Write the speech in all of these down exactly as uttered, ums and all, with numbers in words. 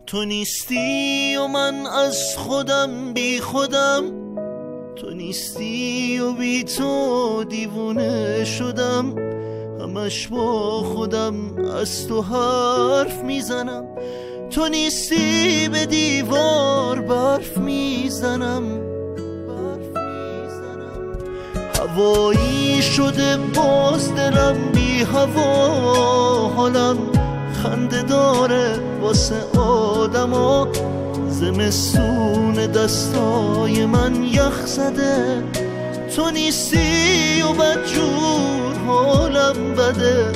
تو نیستی و من از خودم بی خودم، تو نیستی و بی تو دیوونه شدم. همش با خودم از تو حرف میزنم، تو نیستی به دیوار برف میزنم. هوایی شده باز دلم بی هوا، حالم خنده داره واسه آدما. زمستون دستای من یخ زده، تو نیستی و بدجور حالم بده.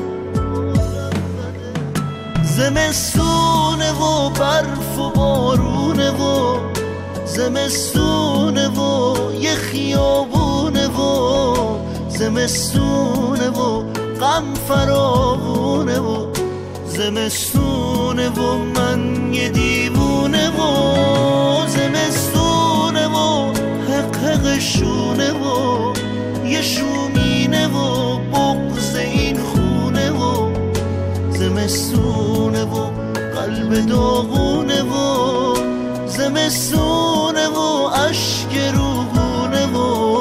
زمستونه و برف و بارونه و زمستونه و یه خیابونه و زمستونه و غم فراوونه و زمستونه و من یه دیوونه و زمستونه و حق حق شونه و یه شومینه و بغض این خونه و زمستونه و قلب داغونه و زمستونه و اشک روحونه و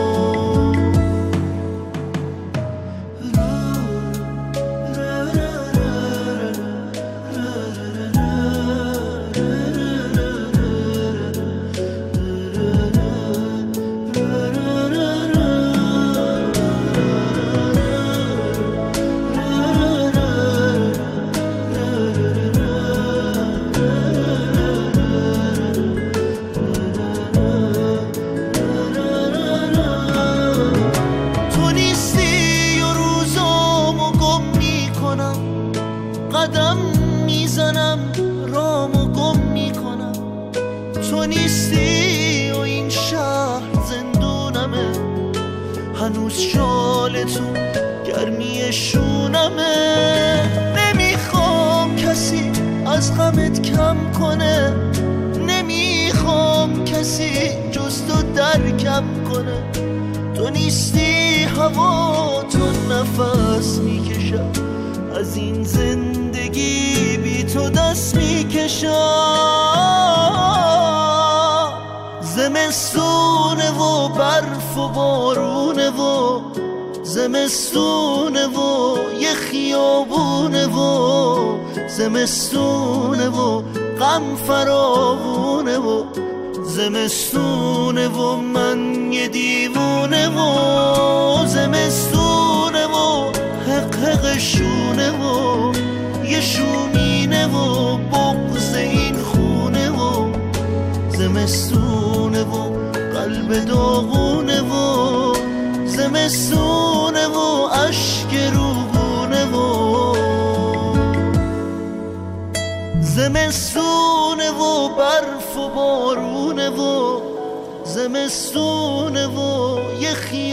قدم میزنم رامو گم میکنم. تو نیستی و این شهر زندونمه، هنوز شال تو گرمی شونمه. نمیخوام کسی از غمت کم کنه، نمیخوام کسی جز تو درکم کنه. تو نیستی هوا تو نفس میکشم، از این زندگی بی تو دست میکشم. زمستونه و برف و بارونه و زمستونه و یه خیابونه و زمستونه و غم فراوونه و زمستونه و من یه دیوونه و زمستونه و حق حق شونه و یه شومینه و بغض این خونه و زمستونه و قلب داغونه و زمستونه و اشک روحونه و زمستونه و برف و بارونه و زمستونه و یه خیابونه